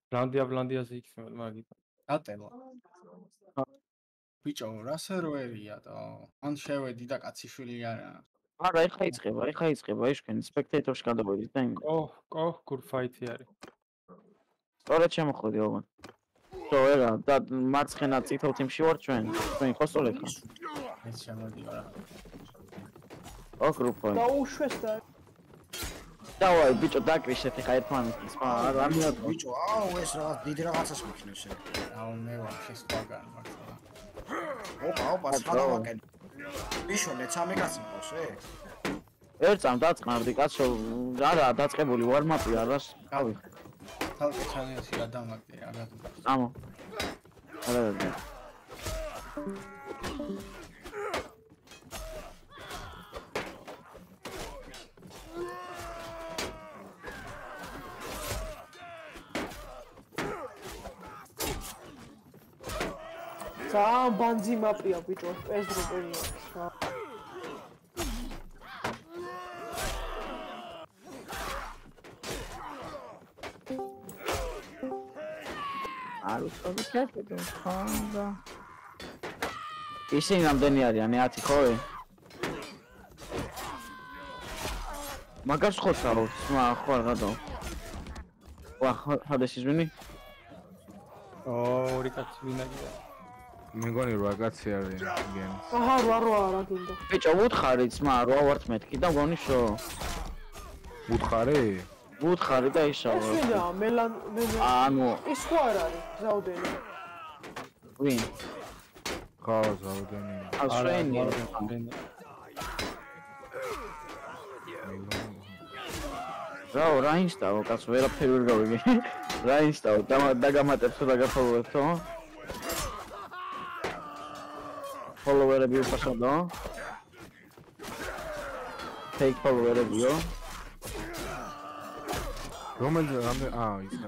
ბლანდიაზე იქნება მაგით. ატელა. ბიჭო, რა სერვერია და ან შევედი და კაციშვილი არა. არა, ეხა იწყება, ისქენ სპექტატორში გადავედით და იმით. კოჰ, გურფაითი არის. სწორედ შემოხვედი ოღონდ. რა, და მარცხენა წითელ თიმში ვარ ჩვენ ხო სწორედ ხარ? ეს შემოდიო რა. გრუპა. დაუშვეს და დავაი, ბიჭო, დაკრიშეთ ხა ერთმანეთს. რა მიაქვს ბიჭო, ეს რაღაც დიდი რაღაცას მიქნევს ეს. მე ვარ ეს თვაგან მართლა. ოპა, სხვადასხვაკენ. ბიჭო, მეცამე კაცი მყავს, ერთ წამ დაწყნარდი კაცო, არა, დაწყებული ვარმაპი არას. გავი. თალკე ჩანელში რა დამაგდე, რა გადაგა. ამო. არა. ბანძი მაპია ბიჭო, ეს დროპერია. არუსტოვიკეთო ხანდა. ისინი რამდენი არიან? 10 ხო? მაგას ხოცავ, ხო რადო. ხადეს ისვენი? ორი კაცი ვინაგია. მეგონი 8 კაცი არის გემს. აჰა, 8 რა გინდა. ბიჭო, უთხარი ძმა, 8 ვართ მეთქი და გონი შო. უთხარი? უთხარი და ისავა. ესია, მელან ანუ ის ხო არ არის, ზაუდენი. ვინ? ხო, ზაუდენი. ასვენი. რა ინსტაო, კაც ვერაფერი ვერ გავიგე. რა ინსტაო, დაგამატებსო დაგაფოლოვებსო. ფოლოვერები უხასოდო. ფეიქ ფოლოვერებიო. რომელი ის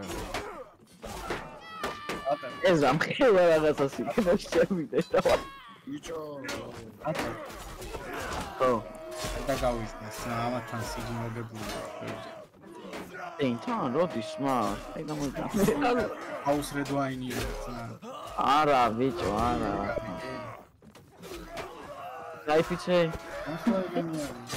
ეს ამხელა რაღაცას იქნება შევიდე და ბიჭო, ხო. და გავიზნეს, ამათან სიგი მოგებულია. თან როდის მა? აი გამოიწა. აუს რედვაინი ძნა. არა, ბიჭო, არა. დაიფიცე. ახლა ეგენი არის.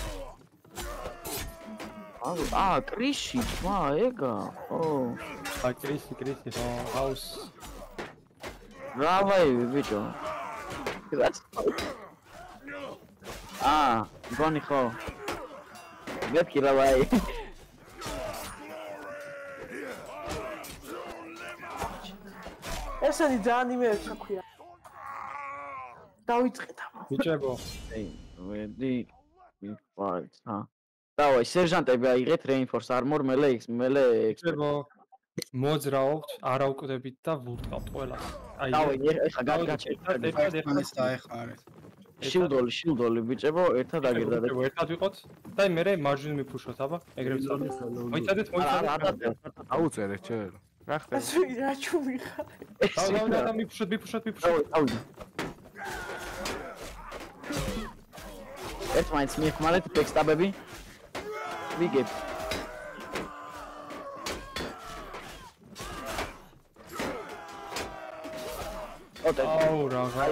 კრიში, მა, ეგა. ო. კრისი, ხო, აუს. რავაი, ბიჭო. გონი ხო. მეთქი რავაი. ესენი ძალიან იმეებს აქვია. დავიწყეთ აბა. ბიჭებო. ვედი მიფარცა. დავაი, სერჟანტები აიღეთ reinforce armor, მელე ბიჭებო. მოძრაობთ, არა უკვდებით და ვურტყავთ ყველას. დავაი, ეხა გაჩერდეთ. ეს დაეხარეთ. შილდოლი ბიჭებო, ერთად აგერდადეთ. ერთად ვიყოთ და მე მარჯვნივ მიფუშოთ, აბა, ეგრევე ვწოდოთ. მოიცადეთ. აუწერეთ ჩერე. რა ხდება? რა ჩუმი ხარ? და მიფუშოთ. დავი. ერთმანეთს მიხმარეთ ბექსტაბები. ვიგებ. აუ რა.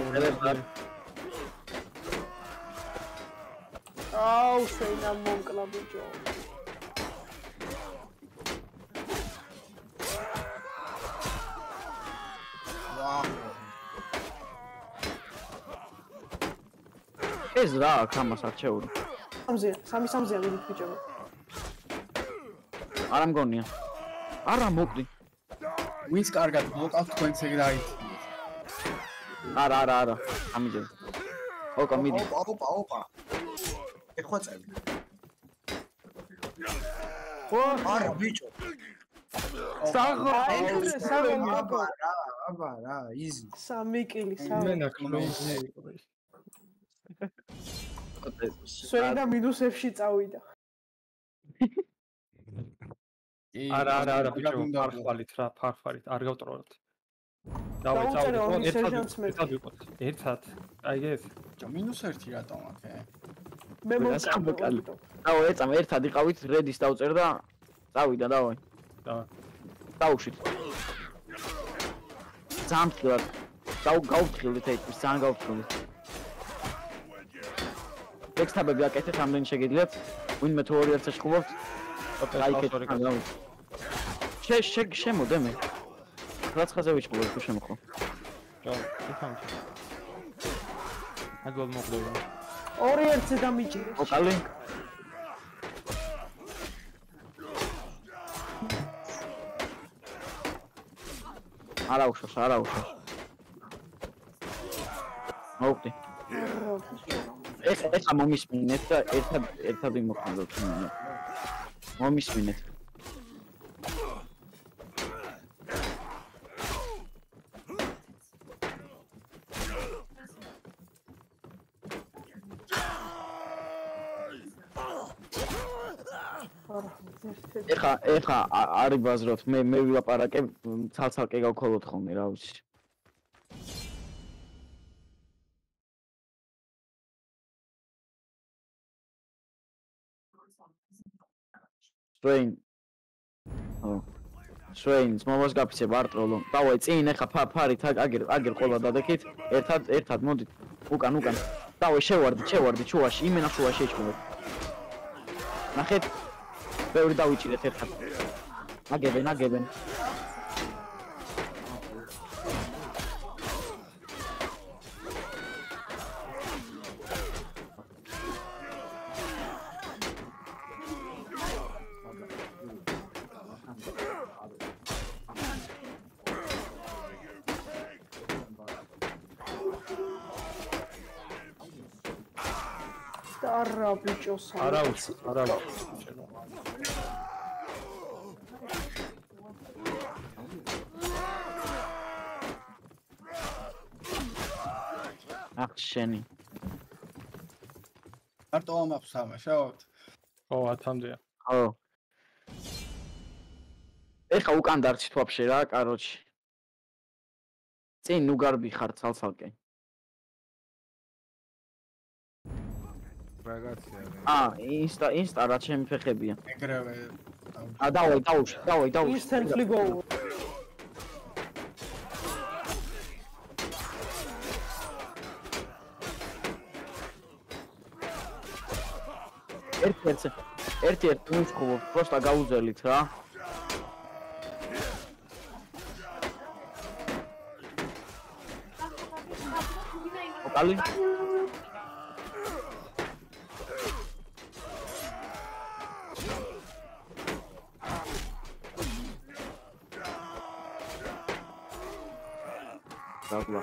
აუ შეინა მომკლა ბიჭო. ეს რა აქ ამას არჩეული? სამზეა მიდით ბიჭო. არა მგონია. არა მოკვდი. ვინც კარგად ბლოკავთ თქვენც ეგ რაით. არა. ამიჯერ. ოკა მიდი. ოპა. ეხვა წევი. ხო, არა ბიჭო. აბა რა, იზი. 3 კილი, 3. მე ნაკლოიზი. სვენა -F-ში წავიდა. არა, ბიჭო, ფარფარით, არ გავტროლოთ. დავეწავდით, ერთად. აი ეს. -1 რატომ აქ? მე მოვწამკალი. დაო, ეწამ ერთად იყავით, რედის დავწერ და წავიდა, დავაი. დაუშვით. ძალიან მწვად. გავფრთხილდით ეს ძალიან გავფრთხილდით. ტექსტაბები აკეთეთ ამდენი შეგიძლიათ. ვინმე თუ ორი ერთს ეხუბობთ, შემოდე მე. რაცხაზე ვიჭყობ თუ შემოხო. ჯო, იფამ. აგვალ მოხდება. ორი ერთზე დამიჭირე. ოკალი. არა უშავს. მოვხდი. ეხა მომისმინეთ და ერთად იმოქმედოთ. მომისმინეთ. ეხა არ იბაზროთ, მე ვილაპარაკებ, ცალ-ცალკე გავქოლოთ ხოლმე, რა ვიცი. Strain, მომას გაფიცებ არტროლო. დავაი წინ ეხა ფარით აგერ ყოლა დადექით. ერთად მოდით. უკან. დავაი შევარდი ჩუაში, იმენა ჩუაში ეჭმობ. ნახეთ. ბევრი დავიჭირეთ ერთად. აგებენ. არა ბიჭოს არა უშვ. ახ შენი. მარტო ამაქვს სამაშაოთ. ხო, 10-მდეა. ხო. ეხა უკან დარჩით ვაფშე რა, კაროჩი. წინ უგარბი ხარ ცალ-ცალკე. ინსტა რა ჩემი ფეხებია. ეგრევე. დავაი. Instantly go. ერთ ვიმსხობ, პროსტა გაუძელით რა. ოკალი. დაგლა.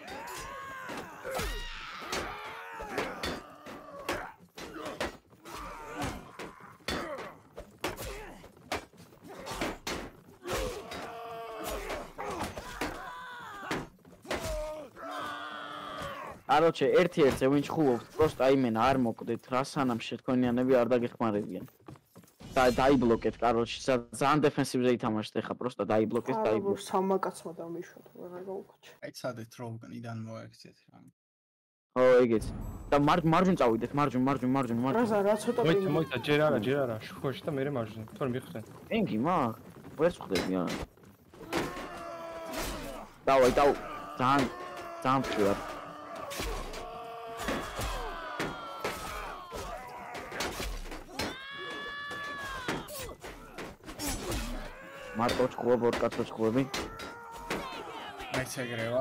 აროჩე ერთ-ერთზე ვინ ჩხუბობთ, პროსტა იმენა არ მოკვდეთ რა სანამ შეთქონიანები არ დაგეხმარებიან. დაიბლოკეთ, კაროჩი, ძალიან დეფენსივზე ითამაშეთ ახლა, პროსტა დაიბლოკეთ. სამაკაცმა დამიშვათ, ვერა გავუკაჩე. აი ცადეთ რო უკნიდან მოექცეთ რა. ხო, ეგეც. და მარჯვნ წავიდეთ, მარჯვნ. რა ცოტა პინგი. მოიცა, ჯერ არა, შუაში და მე მარჯვნ. თორე მიხვდენ. პინგი მაგ, ვერც ხვდები არა. დავაი, ძალიან ფრთხილად. მარტო ჩხუბობ, ორ კაცო ჩხუბები. მეც ეგრევა.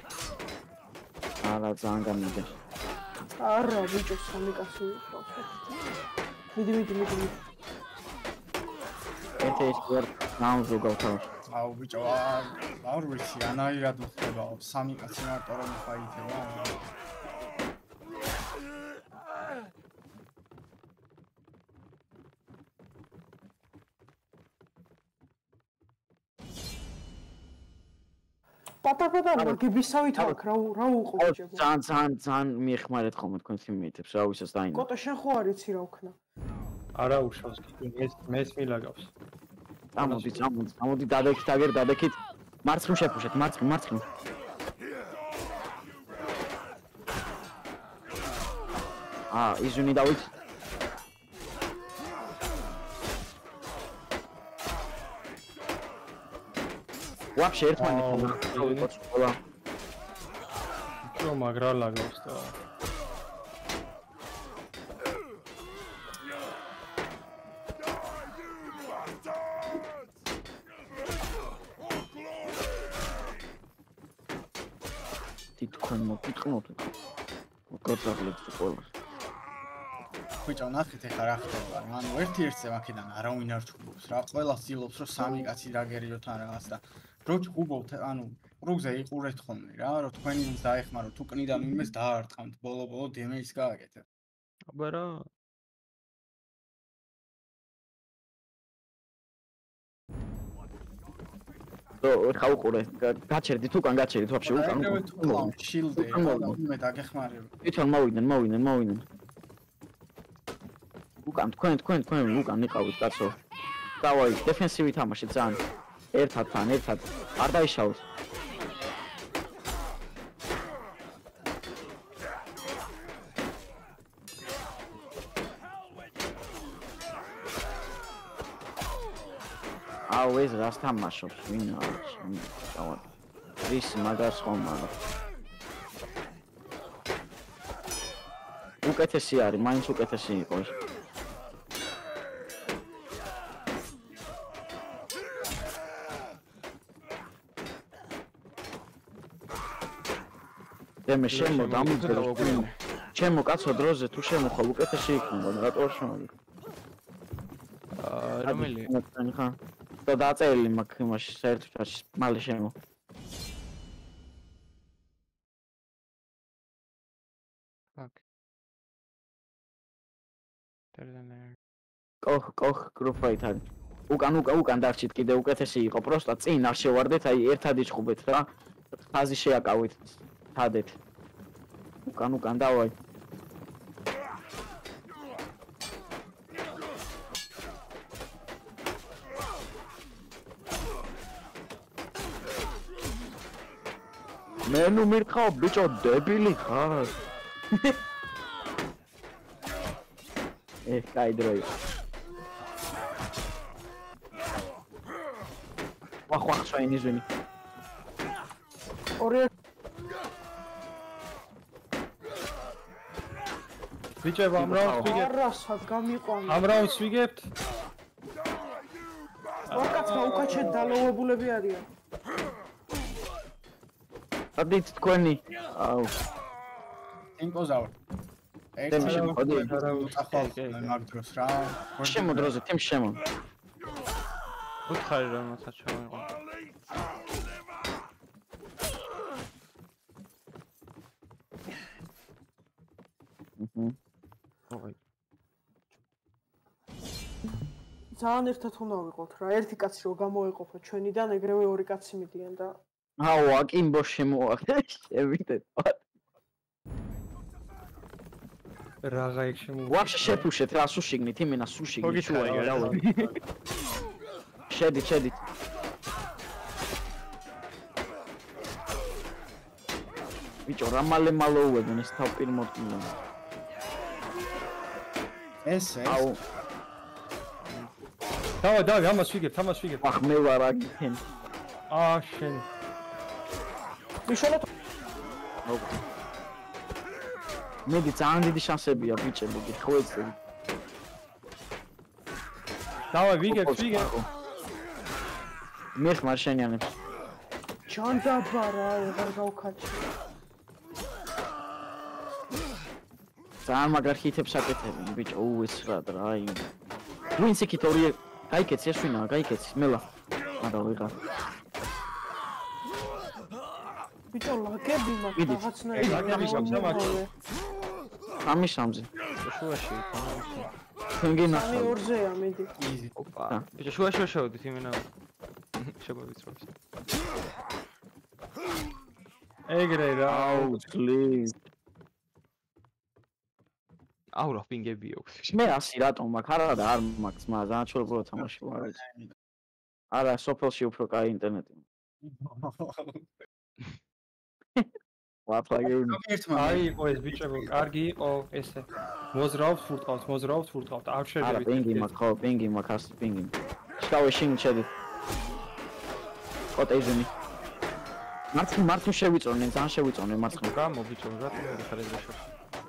არა, ძალიან გამიგე. არა, ბიჭო, სამი კაცი ვიყავს. მიდი. ეს ვარ ნაუზო გავთავ. აუ ბიჭო, არ ვიცი, ანაირად უხდება, სამი კაცი მარტო რომ ფაითება. პატაპატა მაგებისავით აქ რა უყო ბიჭო. ძალიან მიეხმარეთ ხოლმე თქვენ თიმეიტებს, რა ვისაც დაინა. კოტო შენ ხო არ იცი რა ვქნა? არა უშავს კი, მეს მილაგავს. წამოდი დადექით. მარცხნივ შეფუშეთ, მარცხნივ. იზუნი დავით. ვაფშე ერთმანეთთან ვიყოთ ყველა. Čo magrala gosta. თითქონ მოკითხმოთ. მოკოწაღლებთ ყველას. ბიჭო, ნახეთ ეხლა რა ხდება. ანუ ერთ-ერთზე მაქედან არავინ არ ჩხუბობს რა. ყველა ცდილობს რომ სამი კაცი დაგერიოთ ან რაღაც და რო ჩხუბობთ, ანუ კრუგზე იყურეთ ხოლმე რა, რომ თქვენი იმს დაეხმაროთ, თუ კნიდან იმეს დაარტყამთ, ბოლო-ბოლო დემეჯს გააკეთეთ. აბა რა. ხა უყურე, გაჩერდით უკან გაჩერდით ვაფშე უკან. შილდი და მე დაგეხმარებ. თვითონ მოვიდნენ. უკან თქვენ უკან იყავით კაცო. დავაი, დეფენსივი თამაში ძალიან. ერთად არ დაიშალოს. აუ ეს რას თამაშობს ვინ არის? დავაი. ის მაგას ხომ არა. უკეთესი არის, მაინც უკეთესი იყო ის. მე შემოდამძრო ჩემო კაცო დროზე თუ შემოხვალ უკეთესი იქნება რატო არ შემოდი რომელი ხა და დაწერილი მაქვს იმაში საერთოდ მალე შემო ფაკ ტერდანე კოხ გრუფაით არის უკან დარჩით კიდე უკეთესი იყო პროსტა წინ არ შევარდეთ აი ერთად იჭხუბეთ რა ხაზი შეაკავით ხადეთ უკან დავაი მე ნუ მირხავ ბიჭო დებილი ხარ კაი დროი ვახ შაინი ზენი ორი ბიჭებო ამ რაუნდს ვიგებთ არასად გამიყვანე ამ რაუნდს ვიგებთ ორკაცმა უკაჩეთ დალოვებულები არიან ადით თქვენი აუ იმპოზავ თემი შემოდი მაგ დროს რა შემო დროზე თემი შემო უთხარი რომ მასაც ჩავიღო ძალიან ერთად უნდა ვიყოთ რა ერთი კაცი რო გამოეყოფა ჩვენიდან ეგრევე ორი კაცი მიდიან და აუ აკიმბო შემოახე შევიდეთ რაღა იქ შემოვიდა ვაფშე შეფუშეთ რა სუშიგნით იმენა სუშიგნით შუა რავი შედით ბიჭო რა მალე მალოუებენ ეს თავპირ მოდგინა ეს აუ დავაი ამას ვიგებთ ახ მე ვარ აგენ შენ მიშალოთ მედი ძალიან დიდი შანსებია ბიჭებო გიხვეწე დავაი ვიგებთ მე ხმარ შენიანებს ჯანდაბარა აღარ გავქაჩი ძალიან მაგარ ჰიტებს აკეთებენ ბიჭო ეს რა აი ვინც იქით ორი გაიქეცი ეს ვინაა გაიქეცი მელა არა ვიღარ ბიჭო ლაგები მაქვს რაღაცნაირი ამისამზე შუაში თენგენახა 2-ზეა მიდი იზი ოპა ბიჭო შუაში შევდით იმენა შეგვივიწროს ეგრე რა აუ please აურო პინგები აქვს მე 100 რატომ მაქვს არა და არ მაქვს მაგრამ ძალიან ჩულბრო თამაში ვარ არა სოფელში უფრო კაი ინტერნეტი ვაფლაგები აი იყო ეს ბიჭებო კარგი იყო ესე მოზრავთ ფურტყავთ არ არა შედებით პინგი მაქვს ხო პინგი მაქვს 100 პინგი შავე შინ შედი კოტეიზენი. მარცხნ შევიწონენ, ძალიან შევიწონენ მარცხნ. გამო ბიჭო, რატომ არ ხარ ეგრე შორს?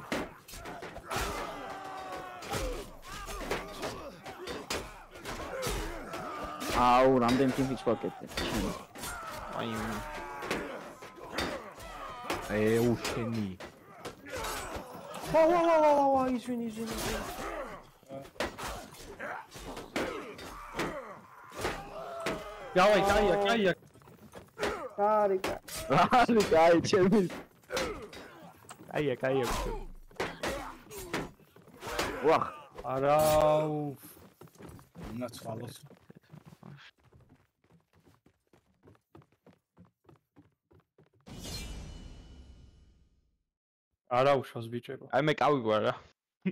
აუ, რამდენი ტიმიც ვაკეთე. აი უშენი. ვა, ისვენი. Давай, кая. გარიკა. აი, ჩემი. კაია. ვახ, Არაუ. ნაცვალოს. არაუშავს ბიჭებო. აი მე კავი რა.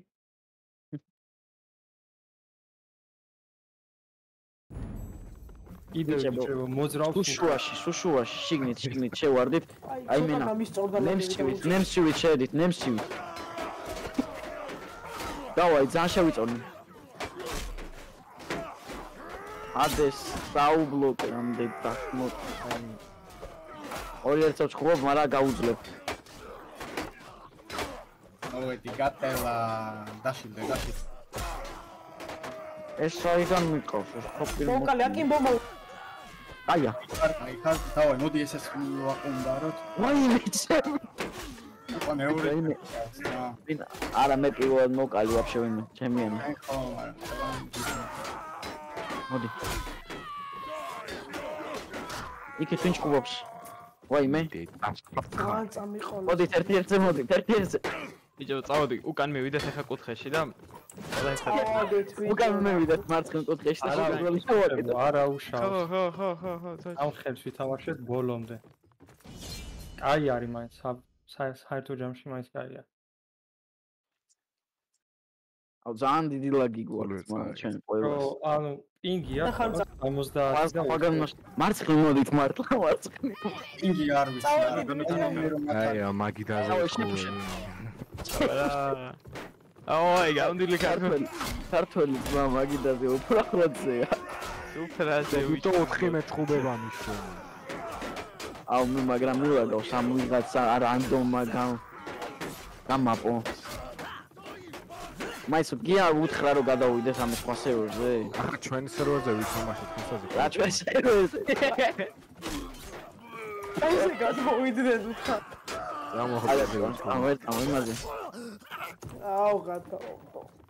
კიდევ ბიჭებო, მოძრავ სუშუაში, შიგნით შევარდით. აი მენა. გამისწორდა ნემსივით შედით, ნემსივით. დავაი, ძალიან შევიწონე. ადეს საუბლოკე ამდენ დახმოთ. ორი ერთად ხუბობ, მაგრამ გაუძლებ. მოვედი გატელა დაშილდე. ეს საიდან მიყავს, ეს ხოპილი. ბოკალი აკიმბომო. აია. აი ხარ დავაი მოდი ესეც ვაყუმბაროთ. ვაიმე ჩემ. უკვე მეორე. არა მე პირველად მოკალი ვაფშე ვინმე, ჩემიანი. აი ხო, მაგრამ მოდი. იქ თვინ ჭუბობს. ვაიმე. ძალიან წამიყოლა. მოდით ერთ-ერთზე მოდით, ერთ-ერთზე. ბიჭო, წავედი, უკან მივიდეთ ახლა კუთხეში და ყველა ერთად. ავადეთ ვიდეო. უკან მივიდეთ მარცხნ კუთხეში და შეგიძლია შევაკეთოთ. არაუშავს. ხო. ამ ხელს ვითამაშეთ ბოლომდე. კაი არის მაინც, საერთო ჯამში მაინც კაია. აუ ძალიან დიდი ლაგი გვაქვს მაგრამ ჩვენ ყველას. ანუ პინგია 70 მარცხნ მოდით მართლა მარცხნ. ინგი არ ვიცი რა. აი მაგიდაზე ყური. აი, გამდილი ქართველი ძმა მაგიდაზე უფრახროდზეა. უფრაზე ვიტო 4 მეწყუბება მიშონა. აუ მე მაგრამ მივაგავს ამ ვიღაცა რანდომა გამაპო. მაინც გია უთხრა რომ გადავიდეთ ამ სხვა სერვერზე. ახლა ჩვენი სერვერზე ვითამაშეთ ხოსაზე. რა ჩვენ სერვერზე. ესე გადმოვიდნენ უცხო. რა მოხდა? ამერ ამაზე. აუ გადაო.